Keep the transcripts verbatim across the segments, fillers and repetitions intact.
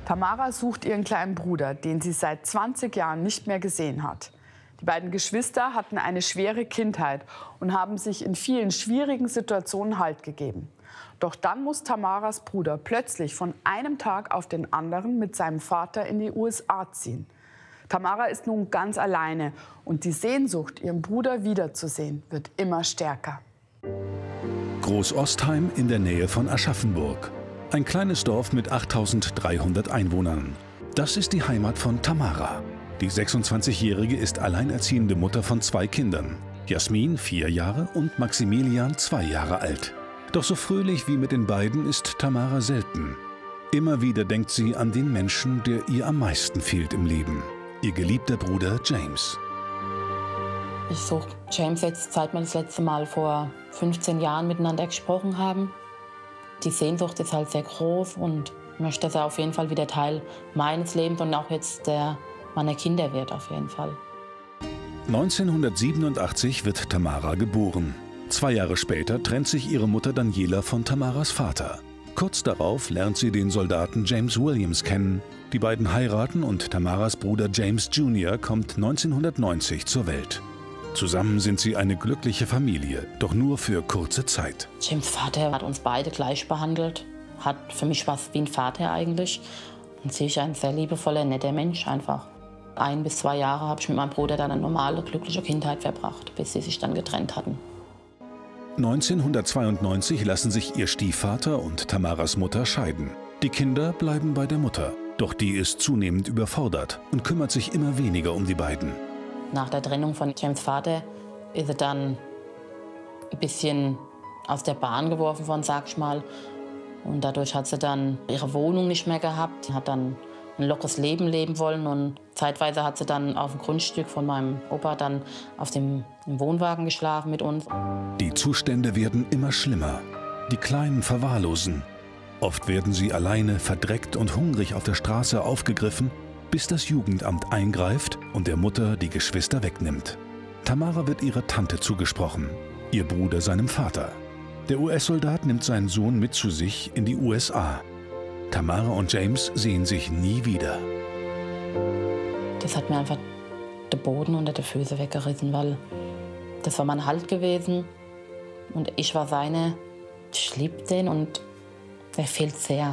Tamara sucht ihren kleinen Bruder, den sie seit zwanzig Jahren nicht mehr gesehen hat. Die beiden Geschwister hatten eine schwere Kindheit und haben sich in vielen schwierigen Situationen Halt gegeben. Doch dann muss Tamaras Bruder plötzlich von einem Tag auf den anderen mit seinem Vater in die U S A ziehen. Tamara ist nun ganz alleine und die Sehnsucht, ihren Bruder wiederzusehen, wird immer stärker. Groß-Ostheim in der Nähe von Aschaffenburg. Ein kleines Dorf mit achttausenddreihundert Einwohnern. Das ist die Heimat von Tamara. Die sechsundzwanzigjährige ist alleinerziehende Mutter von zwei Kindern. Jasmin, vier Jahre, und Maximilian, zwei Jahre alt. Doch so fröhlich wie mit den beiden ist Tamara selten. Immer wieder denkt sie an den Menschen, der ihr am meisten fehlt im Leben. Ihr geliebter Bruder James. Ich suche James jetzt, seit wir das letzte Mal vor fünfzehn Jahren miteinander gesprochen haben. Die Sehnsucht ist halt sehr groß und ich möchte, dass er auf jeden Fall wieder Teil meines Lebens und auch jetzt der meiner Kinder wird, auf jeden Fall. neunzehnhundertsiebenundachtzig wird Tamara geboren. Zwei Jahre später trennt sich ihre Mutter Daniela von Tamaras Vater. Kurz darauf lernt sie den Soldaten James Williams kennen. Die beiden heiraten und Tamaras Bruder James Junior kommt neunzehnhundertneunzig zur Welt. Zusammen sind sie eine glückliche Familie, doch nur für kurze Zeit. James' Vater hat uns beide gleich behandelt, hat für mich was wie ein Vater eigentlich. Und sie ist ein sehr liebevoller, netter Mensch einfach. Ein bis zwei Jahre habe ich mit meinem Bruder dann eine normale, glückliche Kindheit verbracht, bis sie sich dann getrennt hatten. neunzehnhundertzweiundneunzig lassen sich ihr Stiefvater und Tamaras Mutter scheiden. Die Kinder bleiben bei der Mutter. Doch die ist zunehmend überfordert und kümmert sich immer weniger um die beiden. Nach der Trennung von James' Vater ist sie dann ein bisschen aus der Bahn geworfen worden, sag ich mal. Und dadurch hat sie dann ihre Wohnung nicht mehr gehabt. Sie hat dann ein lockeres Leben leben wollen. Und zeitweise hat sie dann auf dem Grundstück von meinem Opa dann auf dem im Wohnwagen geschlafen mit uns. Die Zustände werden immer schlimmer. Die Kleinen verwahrlosen. Oft werden sie alleine, verdreckt und hungrig auf der Straße aufgegriffen, bis das Jugendamt eingreift und der Mutter die Geschwister wegnimmt. Tamara wird ihrer Tante zugesprochen, ihr Bruder seinem Vater. Der U S-Soldat nimmt seinen Sohn mit zu sich in die U S A. Tamara und James sehen sich nie wieder. Das hat mir einfach den Boden unter den Füßen weggerissen, weil das war mein Halt gewesen und ich war seine. Ich liebe den und er fehlt sehr.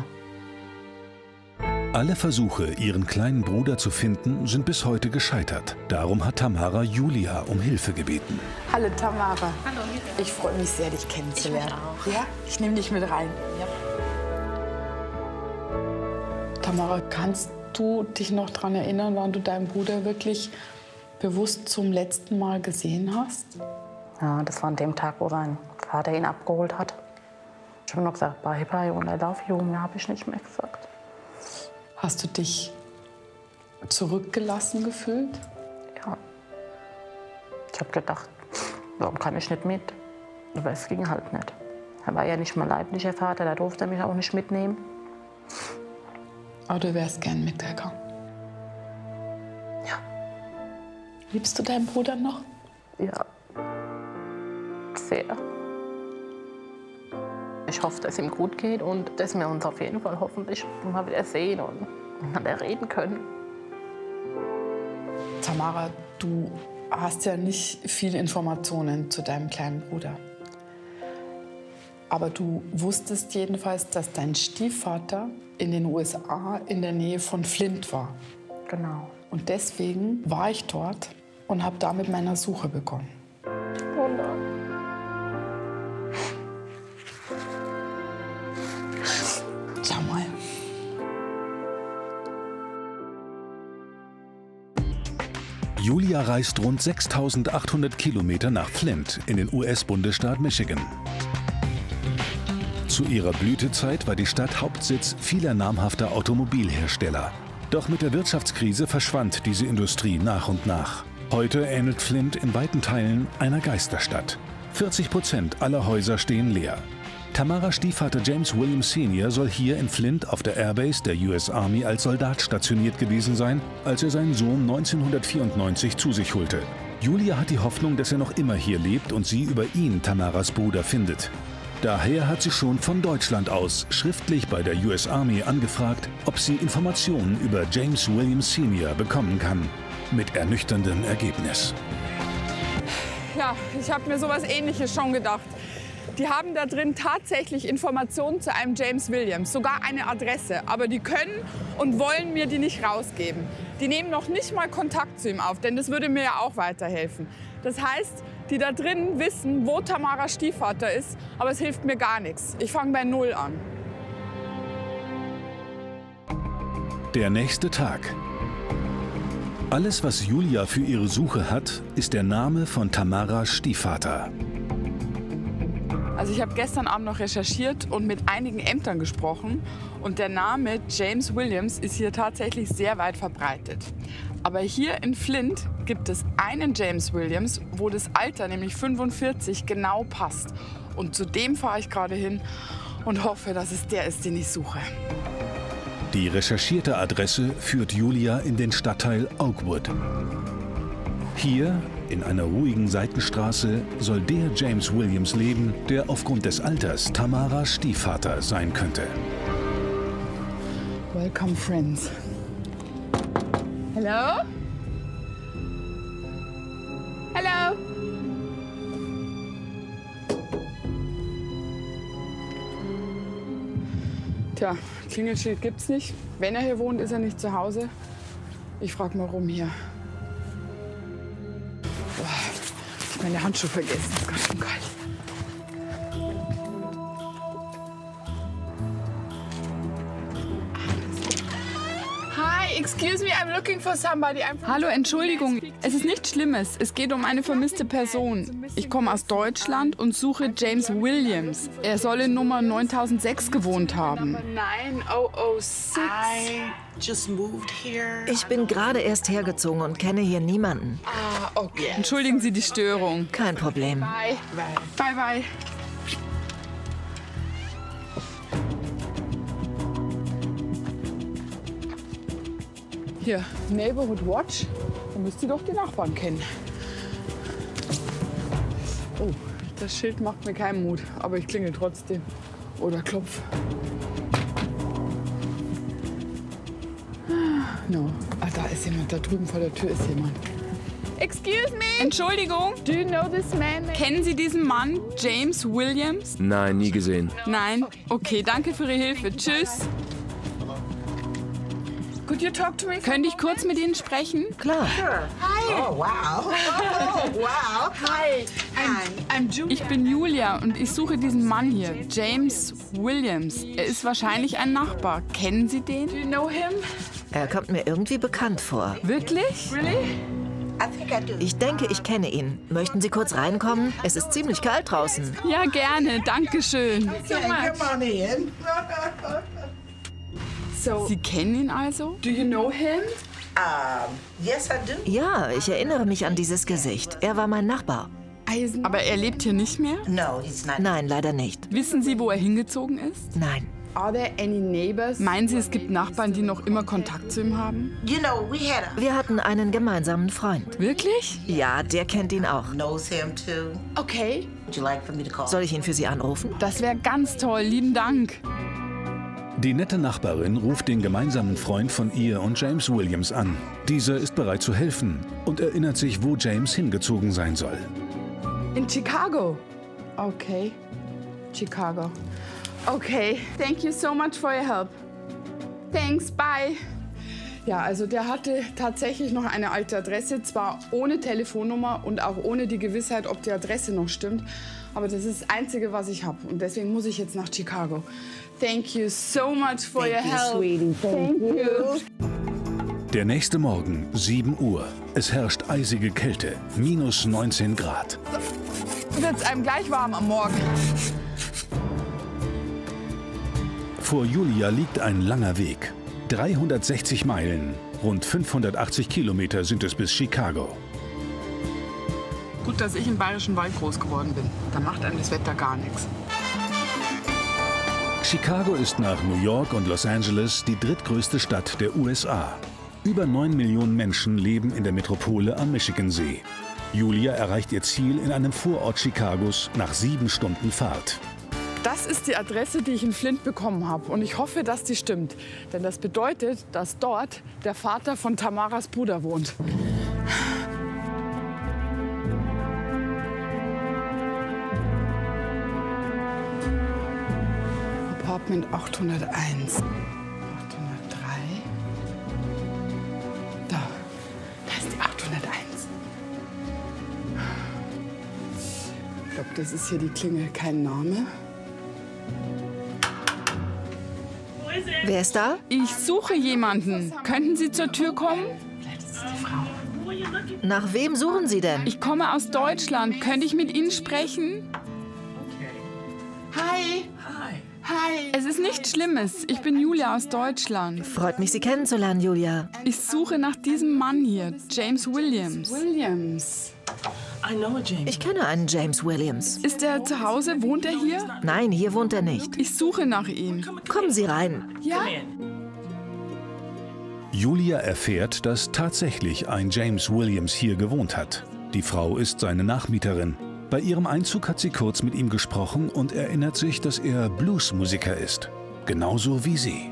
Alle Versuche, ihren kleinen Bruder zu finden, sind bis heute gescheitert. Darum hat Tamara Julia um Hilfe gebeten. Hallo Tamara. Hallo. Ich freue mich sehr, dich kennenzulernen. Ich auch. Ja? Ich nehme dich mit rein. Ja. Tamara, kannst du dich noch daran erinnern, wann du deinen Bruder wirklich bewusst zum letzten Mal gesehen hast? Ja, das war an dem Tag, wo sein Vater ihn abgeholt hat. Ich habe nur gesagt, bye bye und I love you. Mehr habe ich nicht mehr gesagt. Hast du dich zurückgelassen gefühlt? Ja. Ich habe gedacht, warum kann ich nicht mit? Aber es ging halt nicht. Er war ja nicht mein leiblicher Vater, da durfte er mich auch nicht mitnehmen. Aber du wärst gern mitgegangen? Ja. Liebst du deinen Bruder noch? Ja. Sehr. Ich hoffe, dass es ihm gut geht und dass wir uns auf jeden Fall hoffentlich mal wieder sehen und miteinander reden können. Tamara, du hast ja nicht viele Informationen zu deinem kleinen Bruder. Aber du wusstest jedenfalls, dass dein Stiefvater in den U S A in der Nähe von Flint war. Genau. Und deswegen war ich dort und habe da mit meiner Suche begonnen. Oh nein. Schau mal. Julia reist rund sechstausendachthundert Kilometer nach Flint in den U S-Bundesstaat Michigan. Zu ihrer Blütezeit war die Stadt Hauptsitz vieler namhafter Automobilhersteller. Doch mit der Wirtschaftskrise verschwand diese Industrie nach und nach. Heute ähnelt Flint in weiten Teilen einer Geisterstadt. vierzig Prozent aller Häuser stehen leer. Tamaras Stiefvater James Williams Senior soll hier in Flint auf der Airbase der U S Army als Soldat stationiert gewesen sein, als er seinen Sohn neunzehnhundertvierundneunzig zu sich holte. Julia hat die Hoffnung, dass er noch immer hier lebt und sie über ihn, Tamaras Bruder, findet. Daher hat sie schon von Deutschland aus schriftlich bei der U S Army angefragt, ob sie Informationen über James Williams Senior bekommen kann. Mit ernüchterndem Ergebnis. Ja, ich habe mir sowas Ähnliches schon gedacht. Die haben da drin tatsächlich Informationen zu einem James Williams, sogar eine Adresse. Aber die können und wollen mir die nicht rausgeben. Die nehmen noch nicht mal Kontakt zu ihm auf, denn das würde mir ja auch weiterhelfen. Das heißt, die da drin wissen, wo Tamaras Stiefvater ist, aber es hilft mir gar nichts. Ich fange bei Null an. Der nächste Tag. Alles, was Julia für ihre Suche hat, ist der Name von Tamaras Stiefvater. Also ich habe gestern Abend noch recherchiert und mit einigen Ämtern gesprochen. Und der Name James Williams ist hier tatsächlich sehr weit verbreitet. Aber hier in Flint gibt es einen James Williams, wo das Alter, nämlich fünfundvierzig, genau passt. Und zu dem fahre ich gerade hin und hoffe, dass es der ist, den ich suche. Die recherchierte Adresse führt Julia in den Stadtteil Oakwood. Hier, in einer ruhigen Seitenstraße, soll der James Williams leben, der aufgrund des Alters Tamaras Stiefvater sein könnte. Welcome, friends. Hello? Hello? Tja, Klingelschild gibt's nicht. Wenn er hier wohnt, ist er nicht zu Hause. Ich frage mal rum hier. Boah, ich habe meine Handschuhe vergessen. Das ist ganz schön kalt. Hi, excuse me, I'm looking for somebody. I'm from Hallo, Entschuldigung. Es ist nichts Schlimmes. Es geht um eine vermisste Person. Ich komme aus Deutschland und suche James Williams. Er soll in Nummer neuntausendsechs gewohnt haben. Ich bin gerade erst hergezogen und kenne hier niemanden. Ah, okay. Entschuldigen Sie die Störung. Kein Problem. Bye. Bye, bye. Hier, Neighborhood Watch. Da müsst ihr doch die Nachbarn kennen. Oh, das Schild macht mir keinen Mut. Aber ich klingel trotzdem. Oder klopf. No. Ah, da ist jemand. Da drüben vor der Tür ist jemand. Excuse me. Entschuldigung. Do you know this man? Kennen Sie diesen Mann, James Williams? Nein, nie gesehen. Nein? Okay, danke für Ihre Hilfe. Tschüss. Could you talk to me? Könnte ich kurz mit Ihnen sprechen? Klar. Hi. Oh, wow. Oh, wow. Hi. I'm, I'm Julia. Ich bin Julia und ich suche diesen Mann hier, James Williams. Er ist wahrscheinlich ein Nachbar. Kennen Sie den? Do you know him? Er kommt mir irgendwie bekannt vor. Wirklich? Really? I think I do. Ich denke, ich kenne ihn. Möchten Sie kurz reinkommen? Es ist ziemlich kalt draußen. Ja, gerne. Dankeschön. So Okay, much. come on in. So, Sie kennen ihn also? Do you know him? Um, yes, I do. Ja, ich erinnere mich an dieses Gesicht. Er war mein Nachbar. Aber er lebt hier nicht mehr? No, he's not. Nein, leider nicht. Wissen Sie, wo er hingezogen ist? Nein. Are there any neighbors? Meinen Sie, es gibt Nachbarn, die noch immer Kontakt zu ihm haben? You know, we had a... Wir hatten einen gemeinsamen Freund. Wirklich? Ja, der kennt ihn auch. knows him too. Okay. Would you like for me to call? Soll ich ihn für Sie anrufen? Das wäre ganz toll. Lieben Dank. Die nette Nachbarin ruft den gemeinsamen Freund von ihr und James Williams an. Dieser ist bereit zu helfen und erinnert sich, wo James hingezogen sein soll. In Chicago. Okay. Chicago. Okay. Thank you so much for your help. Thanks. Bye. Ja, also der hatte tatsächlich noch eine alte Adresse, zwar ohne Telefonnummer und auch ohne die Gewissheit, ob die Adresse noch stimmt. Aber das ist das Einzige, was ich habe. Und deswegen muss ich jetzt nach Chicago. Thank you so much for Thank your you, help. sweetie. Thank you. Der nächste Morgen, sieben Uhr. Es herrscht eisige Kälte, minus neunzehn Grad. Wird's einem gleich warm am Morgen. Vor Julia liegt ein langer Weg. dreihundertsechzig Meilen, rund fünfhundertachtzig Kilometer sind es bis Chicago. Gut, dass ich im Bayerischen Wald groß geworden bin. Da macht einem das Wetter gar nichts. Chicago ist nach New York und Los Angeles die drittgrößte Stadt der U S A. Über neun Millionen Menschen leben in der Metropole am Michigansee. Julia erreicht ihr Ziel in einem Vorort Chicagos nach sieben Stunden Fahrt. Das ist die Adresse, die ich in Flint bekommen habe. Und ich hoffe, dass die stimmt. Denn das bedeutet, dass dort der Vater von Tamaras Bruder wohnt. Apartment achthunderteins. achthundertdrei. Da. Da ist die achthunderteins. Ich glaube, das ist hier die Klingel. Kein Name. Wer ist da? Ich suche jemanden. Könnten Sie zur Tür kommen? Vielleicht ist es die Frau. Nach wem suchen Sie denn? Ich komme aus Deutschland. Könnte ich mit Ihnen sprechen? Hi. Hi. Es ist nichts Schlimmes. Ich bin Julia aus Deutschland. Freut mich, Sie kennenzulernen, Julia. Ich suche nach diesem Mann hier, James Williams. Williams. Ich kenne einen James Williams. Ist er zu Hause? Wohnt er hier? Nein, hier wohnt er nicht. Ich suche nach ihm. Kommen Sie rein. Ja? Julia erfährt, dass tatsächlich ein James Williams hier gewohnt hat. Die Frau ist seine Nachmieterin. Bei ihrem Einzug hat sie kurz mit ihm gesprochen und erinnert sich, dass er Bluesmusiker ist. Genauso wie sie.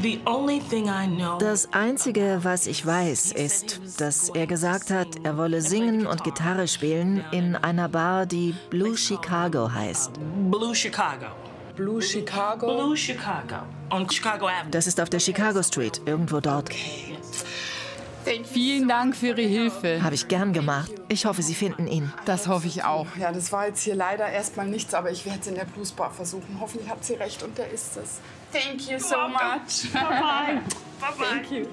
Das Einzige, was ich weiß, ist, dass er gesagt hat, er wolle singen und Gitarre spielen in einer Bar, die Blue Chicago heißt. Blue Chicago. Blue Chicago? Blue Chicago. On Chicago Avenue. Das ist auf der Chicago Street, irgendwo dort. Vielen Dank für Ihre Hilfe. Habe ich gern gemacht. Ich hoffe, Sie finden ihn. Das hoffe ich auch. Ja, das war jetzt hier leider erstmal nichts, aber ich werde es in der Bluesbar versuchen. Hoffentlich hat sie recht und der ist es. Thank you so much. Bye-bye. Thank you.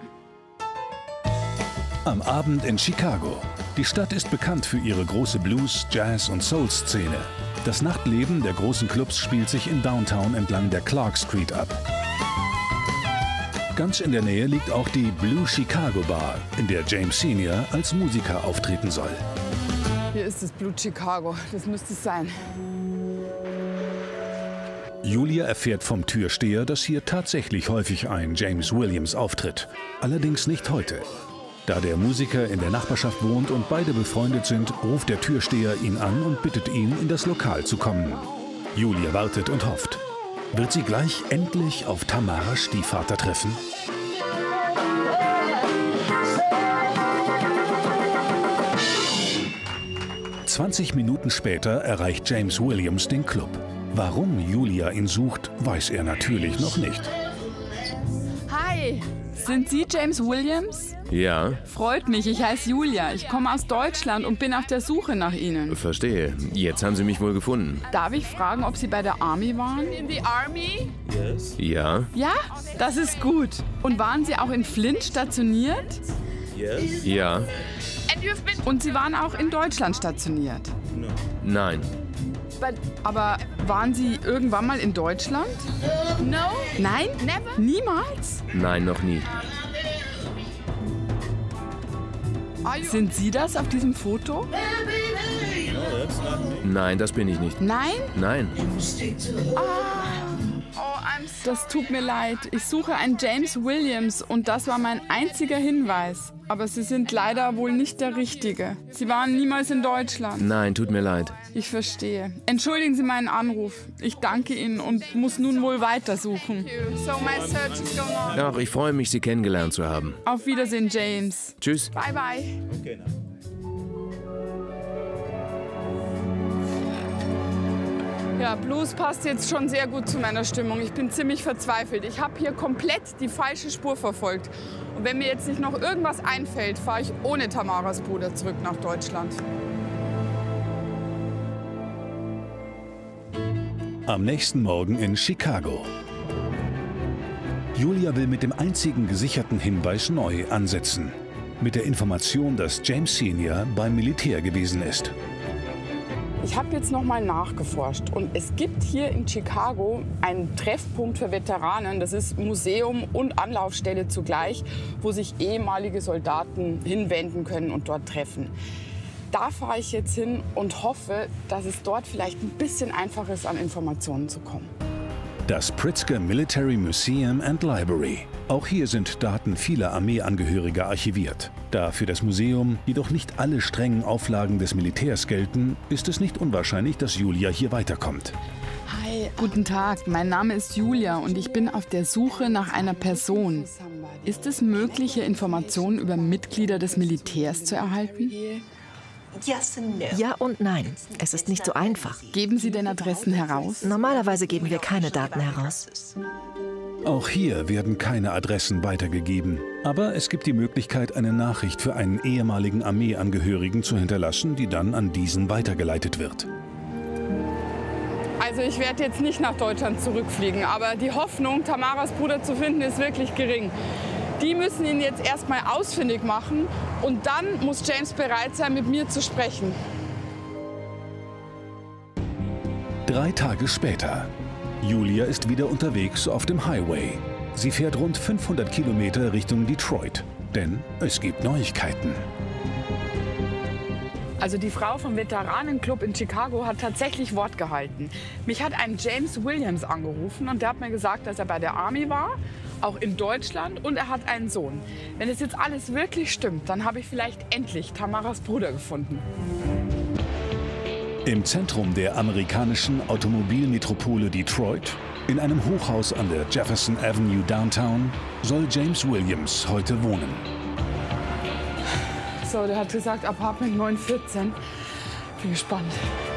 Am Abend in Chicago. Die Stadt ist bekannt für ihre große Blues-, Jazz- und Soul-Szene. Das Nachtleben der großen Clubs spielt sich in Downtown entlang der Clark Street ab. Ganz in der Nähe liegt auch die Blue Chicago Bar, in der James Senior als Musiker auftreten soll. Hier ist das Blue Chicago, das müsste es sein. Julia erfährt vom Türsteher, dass hier tatsächlich häufig ein James Williams auftritt. Allerdings nicht heute. Da der Musiker in der Nachbarschaft wohnt und beide befreundet sind, ruft der Türsteher ihn an und bittet ihn, in das Lokal zu kommen. Julia wartet und hofft. Wird sie gleich endlich auf Tamaras Stiefvater treffen? zwanzig Minuten später erreicht James Williams den Club. Warum Julia ihn sucht, weiß er natürlich noch nicht. Hi, sind Sie James Williams? Ja, Freut mich, ich heiße Julia. Ich komme aus Deutschland und bin auf der Suche nach Ihnen. verstehe. Jetzt haben Sie mich wohl gefunden. Darf ich fragen, ob Sie bei der Army waren? In the Army? Ja, Ja, das ist gut. Und waren Sie auch in Flint stationiert? ja, Und Sie waren auch in Deutschland stationiert? nein, Aber waren Sie irgendwann mal in Deutschland? No. Nein? Never? Niemals? nein, noch nie. Sind Sie das auf diesem Foto? Nein, das bin ich nicht. Nein? Nein, Das tut mir leid. Ich suche einen James Williams und das war mein einziger Hinweis. Aber Sie sind leider wohl nicht der Richtige. Sie waren niemals in Deutschland. nein, tut mir leid. Ich verstehe. Entschuldigen Sie meinen Anruf. Ich danke Ihnen und muss nun wohl weitersuchen. Ach, ich freue mich, Sie kennengelernt zu haben. Auf Wiedersehen, James. Tschüss. Bye, bye. Ja, Blues passt jetzt schon sehr gut zu meiner Stimmung. Ich bin ziemlich verzweifelt. Ich habe hier komplett die falsche Spur verfolgt. Und wenn mir jetzt nicht noch irgendwas einfällt, fahre ich ohne Tamaras Bruder zurück nach Deutschland. Am nächsten Morgen in Chicago. Julia will mit dem einzigen gesicherten Hinweis neu ansetzen. Mit der Information, dass James Senior beim Militär gewesen ist. Ich habe jetzt noch mal nachgeforscht und es gibt hier in Chicago einen Treffpunkt für Veteranen. Das ist Museum und Anlaufstelle zugleich, wo sich ehemalige Soldaten hinwenden können und dort treffen. Da fahre ich jetzt hin und hoffe, dass es dort vielleicht ein bisschen einfacher ist, an Informationen zu kommen. Das Pritzker Military Museum and Library. Auch hier sind Daten vieler Armeeangehöriger archiviert. Da für das Museum jedoch nicht alle strengen Auflagen des Militärs gelten, ist es nicht unwahrscheinlich, dass Julia hier weiterkommt. Hi, Guten Tag, mein Name ist Julia und ich bin auf der Suche nach einer Person. Ist es möglich, hier Informationen über Mitglieder des Militärs zu erhalten? Ja und nein. Es ist nicht so einfach. Geben Sie denn Adressen heraus? Normalerweise geben wir keine Daten heraus. Auch hier werden keine Adressen weitergegeben. Aber es gibt die Möglichkeit, eine Nachricht für einen ehemaligen Armeeangehörigen zu hinterlassen, die dann an diesen weitergeleitet wird. Also ich werde jetzt nicht nach Deutschland zurückfliegen, aber die Hoffnung, Tamaras Bruder zu finden, ist wirklich gering. Die müssen ihn jetzt erstmal ausfindig machen und dann muss James bereit sein, mit mir zu sprechen. Drei Tage später. Julia ist wieder unterwegs auf dem Highway. Sie fährt rund fünfhundert Kilometer Richtung Detroit, denn es gibt Neuigkeiten. Also die Frau vom Veteranenclub in Chicago hat tatsächlich Wort gehalten. Mich hat ein James Williams angerufen und der hat mir gesagt, dass er bei der Army war, auch in Deutschland, und er hat einen Sohn. Wenn es jetzt alles wirklich stimmt, dann habe ich vielleicht endlich Tamaras Bruder gefunden. Im Zentrum der amerikanischen Automobilmetropole Detroit, in einem Hochhaus an der Jefferson Avenue Downtown, soll James Williams heute wohnen. So, der hat gesagt, Apartment neun vierzehn. Bin gespannt.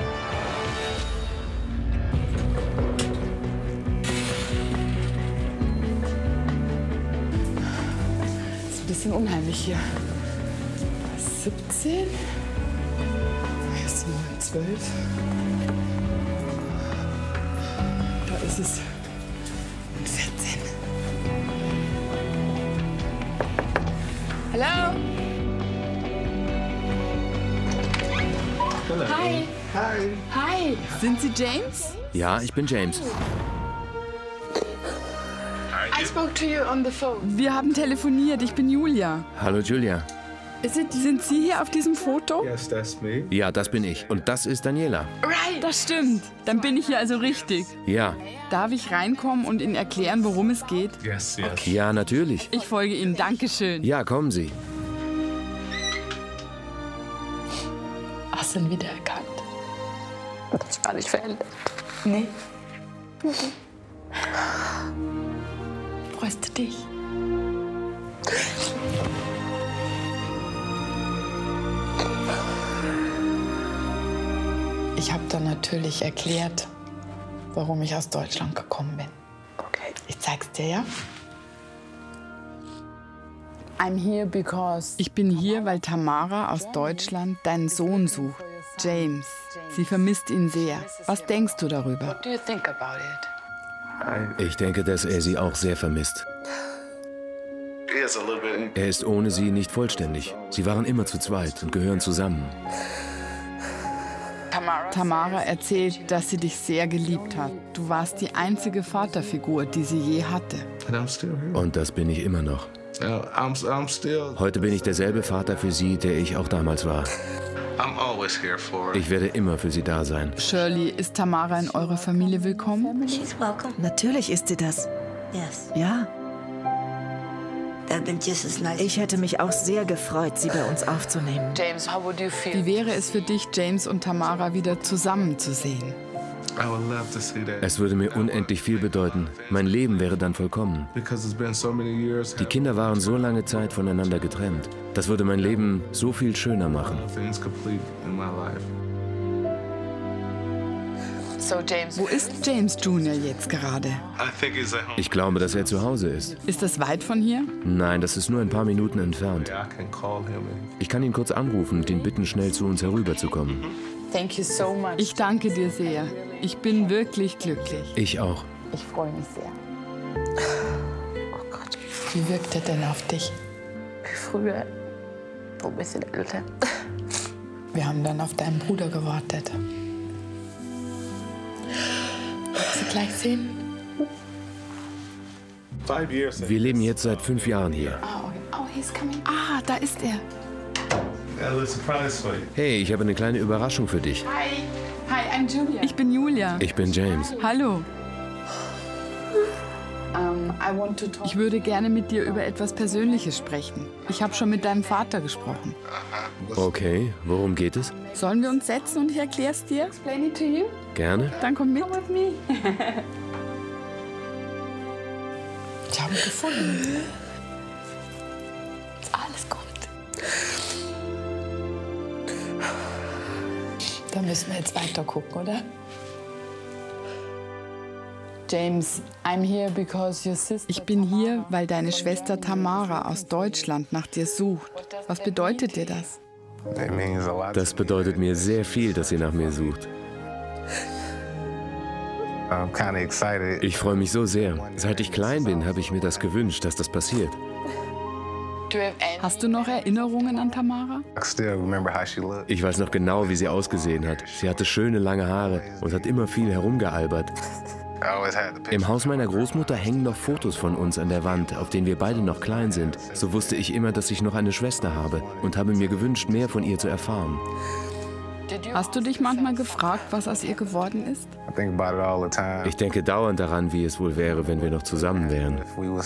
Ist ein bisschen unheimlich hier. siebzehn. Hier ist die neun zwölf. Da ist es. vierzehn. Hallo? Hi. Hi. Hi. Sind Sie James? Ja, ich bin James. I spoke to you on the phone. Wir haben telefoniert. Ich bin Julia. Hallo Julia. Sind, sind Sie hier auf diesem Foto? Yes, that's me. Ja, das bin ich. Und das ist Daniela. Right. Das stimmt. Dann bin ich hier also richtig. Ja. Darf ich reinkommen und Ihnen erklären, worum es geht? Yes, yes. Okay. Ja, natürlich. Ich folge Ihnen. Dankeschön. Ja, kommen Sie. Hast du ihn wiedererkannt? Das war nicht verändert. Nee. Mhm. Freust du dich? Ich habe dann natürlich erklärt, warum ich aus Deutschland gekommen bin. Okay. Ich zeig's dir, ja? I'm here because ich bin hier, weil Tamara aus Deutschland deinen Sohn sucht, James. Sie vermisst ihn sehr. Was denkst du darüber? What do you think about it? Ich denke, dass er sie auch sehr vermisst. Er ist ohne sie nicht vollständig. Sie waren immer zu zweit und gehören zusammen. Tamara erzählt, dass sie dich sehr geliebt hat. Du warst die einzige Vaterfigur, die sie je hatte. Und das bin ich immer noch. Heute bin ich derselbe Vater für sie, der ich auch damals war. Ich werde immer für sie da sein. Shirley, ist Tamara in eurer Familie willkommen? Natürlich ist sie das. Ja. Ich hätte mich auch sehr gefreut, sie bei uns aufzunehmen. Wie wäre es für dich, James und Tamara wieder zusammenzusehen? Es würde mir unendlich viel bedeuten. Mein Leben wäre dann vollkommen. Die Kinder waren so lange Zeit voneinander getrennt. Das würde mein Leben so viel schöner machen. So, James, wo ist James Junior jetzt gerade? Ich glaube, dass er zu Hause ist. Ist das weit von hier? Nein, das ist nur ein paar Minuten entfernt. Ich kann ihn kurz anrufen und ihn bitten, schnell zu uns herüberzukommen. Thank you so much. Ich danke dir sehr. Ich bin wirklich glücklich. Ich auch. Ich freue mich sehr. Oh Gott. Wie wirkt er denn auf dich? Wie früher. Ein bisschen älter. Wir haben dann auf deinen Bruder gewartet. Willst du gleich sehen? Wir leben jetzt seit fünf Jahren hier. Oh, oh, he's coming. Ah, da ist er. Hey, ich habe eine kleine Überraschung für dich. Hi. Hi, I'm Julia. Ich bin Julia. Ich bin James. Hallo. Um, Ich würde gerne mit dir über etwas Persönliches sprechen. Ich habe schon mit deinem Vater gesprochen. Okay, worum geht es? Sollen wir uns setzen und ich erkläre es dir? Explain it to you. Gerne. Dann komm mit. Come with me. Ich habe ihn gefunden. Ist alles gut. Da müssen wir jetzt weiter gucken, oder? James, I'm here because your sister Ich bin hier, weil deine Schwester Tamara aus Deutschland nach dir sucht. Was bedeutet dir das? Das bedeutet mir sehr viel, dass sie nach mir sucht. Ich freue mich so sehr. Seit ich klein bin, habe ich mir das gewünscht, dass das passiert. Hast du noch Erinnerungen an Tamara? Ich weiß noch genau, wie sie ausgesehen hat. Sie hatte schöne lange Haare und hat immer viel herumgealbert. Im Haus meiner Großmutter hängen noch Fotos von uns an der Wand, auf denen wir beide noch klein sind. So wusste ich immer, dass ich noch eine Schwester habe und habe mir gewünscht, mehr von ihr zu erfahren. Hast du dich manchmal gefragt, was aus ihr geworden ist? Ich denke dauernd daran, wie es wohl wäre, wenn wir noch zusammen wären.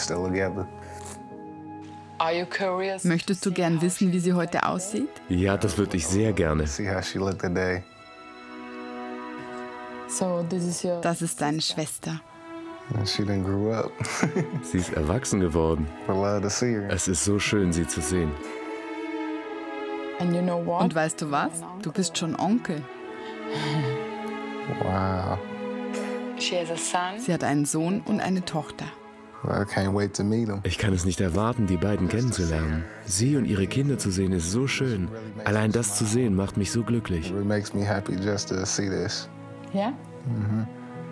Möchtest du gern wissen, wie sie heute aussieht? Ja, das würde ich sehr gerne. Das ist deine Schwester. Sie ist erwachsen geworden. Es ist so schön, sie zu sehen. Und weißt du was? Du bist schon Onkel. Wow. Sie hat einen Sohn und eine Tochter. Ich kann es nicht erwarten, die beiden kennenzulernen. Sie und ihre Kinder zu sehen, ist so schön. Allein das zu sehen, macht mich so glücklich. Ja? Mhm.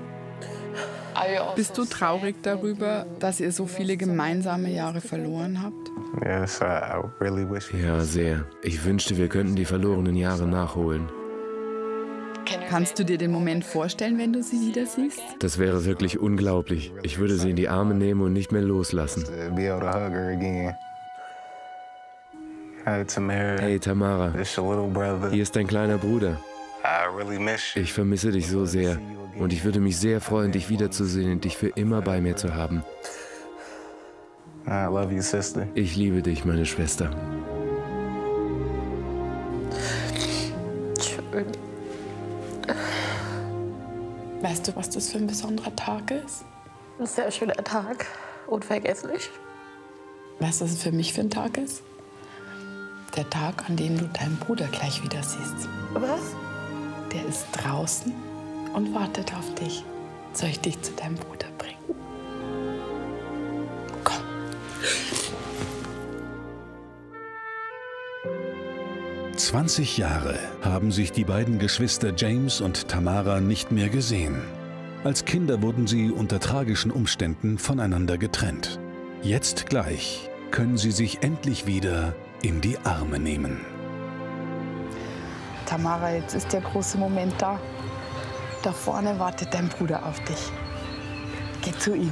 Bist du traurig darüber, dass ihr so viele gemeinsame Jahre verloren habt? Ja, sehr. Ich wünschte, wir könnten die verlorenen Jahre nachholen. Kannst du dir den Moment vorstellen, wenn du sie wieder siehst? Das wäre wirklich unglaublich. Ich würde sie in die Arme nehmen und nicht mehr loslassen. Hey Tamara, hier ist dein kleiner Bruder. Ich vermisse dich so sehr und ich würde mich sehr freuen, dich wiederzusehen und dich für immer bei mir zu haben. Ich liebe dich, meine Schwester. Schön. Weißt du, was das für ein besonderer Tag ist? Ein sehr schöner Tag. Unvergesslich. Weißt du, was es für mich für ein Tag ist? Der Tag, an dem du deinen Bruder gleich wieder siehst. Was? Der ist draußen und wartet auf dich. Soll ich dich zu deinem Bruder bringen? Komm. zwanzig Jahre haben sich die beiden Geschwister James und Tamara nicht mehr gesehen. Als Kinder wurden sie unter tragischen Umständen voneinander getrennt. Jetzt gleich können sie sich endlich wieder in die Arme nehmen. Tamara, jetzt ist der große Moment da. Da vorne wartet dein Bruder auf dich. Geh zu ihm.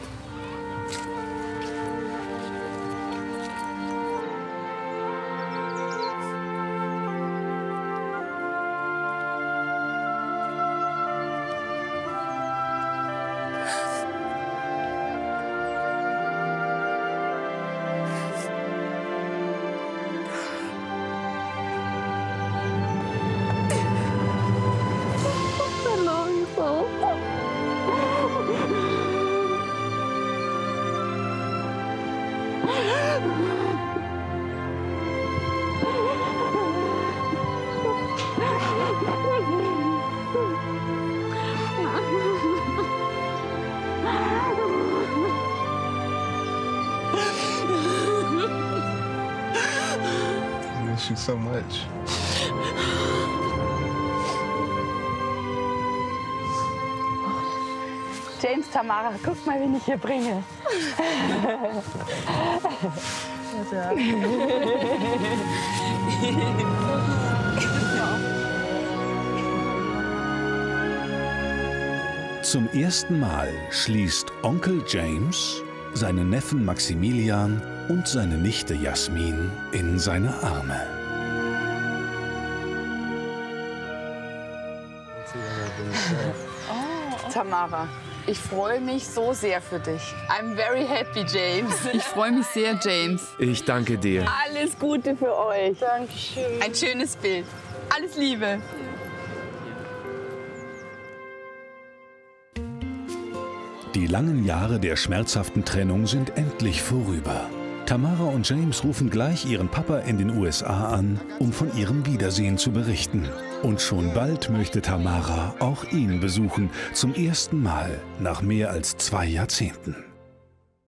I miss you so much. James, Tamara, guck mal, wen ich hier bringe. Zum ersten Mal schließt Onkel James seinen Neffen Maximilian und seine Nichte Jasmin in seine Arme. Tamara, Ich freue mich so sehr für dich. I'm very happy, James. Ich freue mich sehr, James. Ich danke dir. Alles Gute für euch. Dankeschön. Ein schönes Bild. Alles Liebe. Die langen Jahre der schmerzhaften Trennung sind endlich vorüber. Tamara und James rufen gleich ihren Papa in den U S A an, um von ihrem Wiedersehen zu berichten. Und schon bald möchte Tamara auch ihn besuchen, zum ersten Mal nach mehr als zwei Jahrzehnten.